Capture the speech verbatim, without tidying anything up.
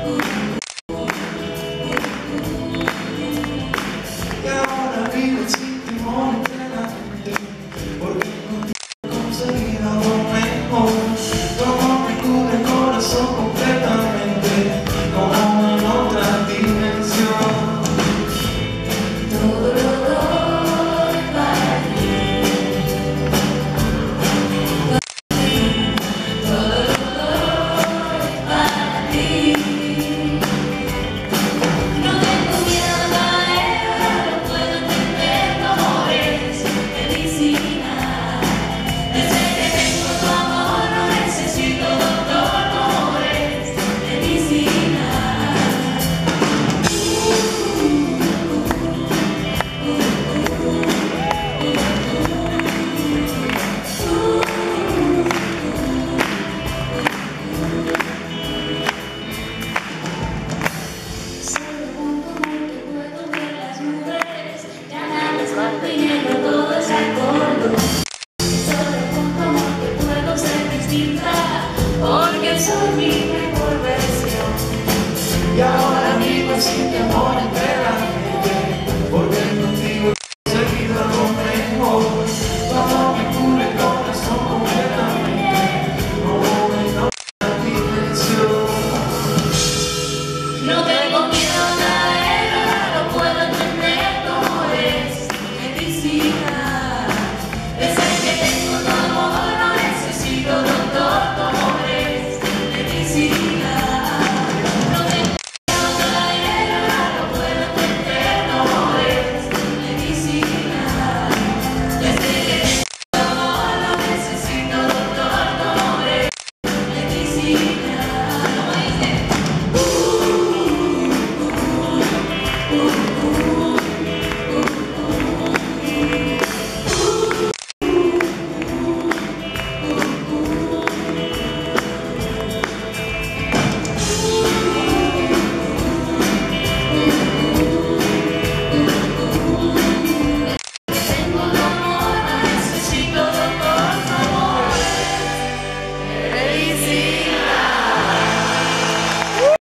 Y ahora vivo sin timón eternamente, porque contigo he conseguido lo mejor. Tu amor me cubre el corazón completamente, como en otra dimensión. Todo lo doy para ti, todo lo doy para ti. No tengo miedo a caer, lo puedo entender, tu amor es medicina. Desde que tengo tu amor no necesito doctor, tu amor es medicina. Solo con tu amor que puedo ver las nubes, ya nada es blanco y negro, todo es alcohol. Solo con tu amor que puedo ser distinta, porque soy mi mejor versión. Y ahora vivo sin temor.